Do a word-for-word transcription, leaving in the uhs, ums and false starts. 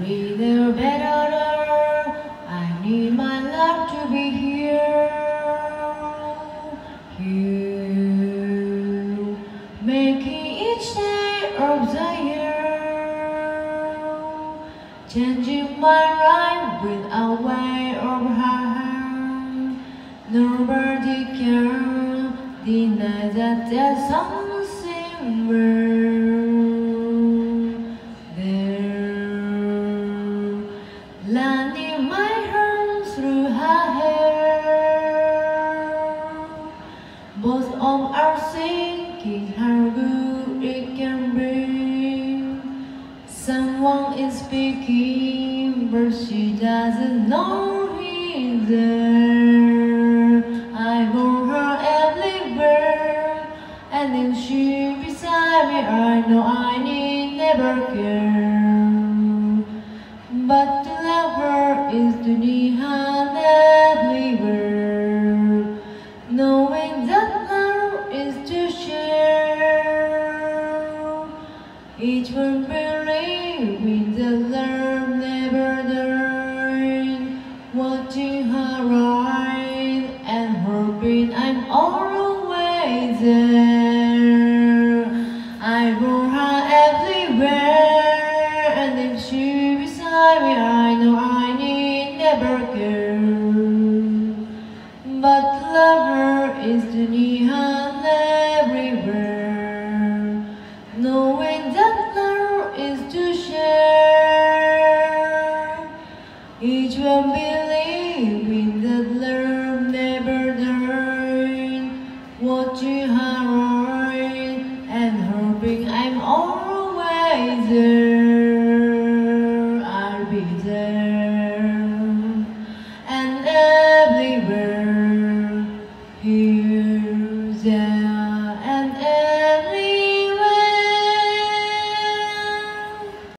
little better. I need my love to be here. You making each day of the year, changing my life with a way of heart. Nobody can deny that there's something real there, landing my hand through her hair. Both of us thinking how good it can be. Someone is speaking, but she doesn't know he's there. I want her everywhere, and if she beside me, I know I need never care. But to love her is to need her everywhere, knowing that love is to share. Each one believing the love never died, watching her rise and hoping I'm always there. I want her everywhere, and if she beside me, I know I need never care.